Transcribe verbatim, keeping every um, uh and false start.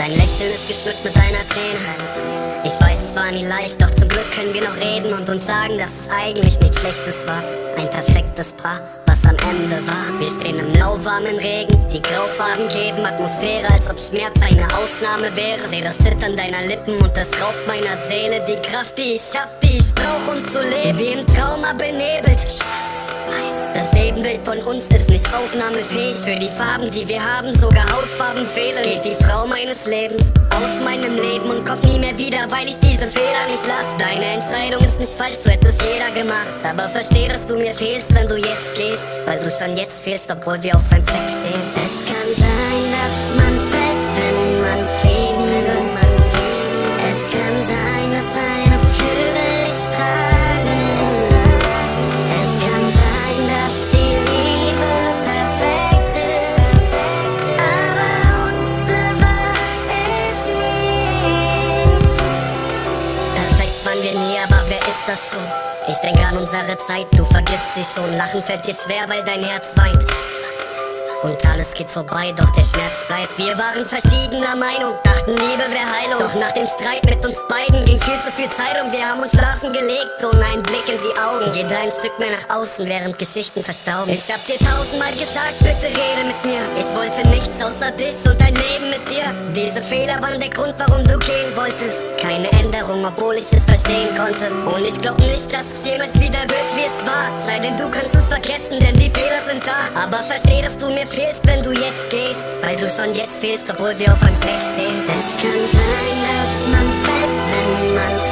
Dein Lächeln ist geschmückt mit einer Träne. Ich weiß, es war nie leicht, doch zum Glück können wir noch reden und uns sagen, dass es eigentlich nichts Schlechtes war. Ein perfektes Paar, was am Ende war. Wir stehen im lauwarmen Regen, die Graufarben geben Atmosphäre, als ob Schmerz eine Ausnahme wäre. Seh das Zittern deiner Lippen und das raubt meiner Seele die Kraft, die ich hab, die ich brauch, um zu leben. Wie im Traum, aber benebelt. Das Ebenbild von uns ist nicht aufnahmefähig. Für die Farben, die wir haben, sogar Hautfarben fehlen. Geht die Frau meines Lebens aus meinem Leben und kommt nie mehr wieder, weil ich diese Fehler nicht lass. Deine Entscheidung ist nicht falsch, so hätte es jeder gemacht. Aber versteh, dass du mir fehlst, wenn du jetzt gehst, weil du schon jetzt fehlst, obwohl wir auf einem Fleck stehen. Es kann sein, dass man fällt, wenn man fliegen will. Es kann sein, dass deine Flügel dich tragen. Es kann sein, dass die Liebe perfekt ist, aber unsere war es nicht. Perfekt waren wir nie, aber wer ist das schon? Ich denke an unsere Zeit, du vergisst sie schon. Lachen fällt dir schwer, weil dein Herz weint. Und alles geht vorbei, doch der Schmerz bleibt. Wir waren verschiedener Meinung, dachten Liebe wäre Heilung. Doch nach dem Streit mit uns beiden ging viel zu viel Zeit um. Wir haben uns schlafen gelegt, ohne einen Blick in die Augen. Jeder ein Stück mehr nach außen, während Geschichten verstauben. Ich hab dir tausendmal gesagt, bitte rede mit mir. Ich wollte nichts außer dich und ein Leben mit dir. Diese Fehler waren der Grund, warum du gehen wolltest. Keine Änderung, obwohl ich es verstehen konnte. Und ich glaub nicht, dass es jemals wieder wird, wie es war. Sei denn du kannst es vergessen, denn die Fehler sind da. Aber versteh, dass du mir fehlst, wenn du jetzt gehst, weil du schon jetzt fehlst, obwohl wir auf einem Fleck stehen. Es kann sein, dass man fällt, wenn man